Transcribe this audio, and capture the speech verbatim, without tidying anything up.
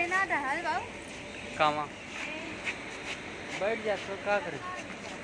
ना टहल बाबू कामा बैठ जा तो क्या करे।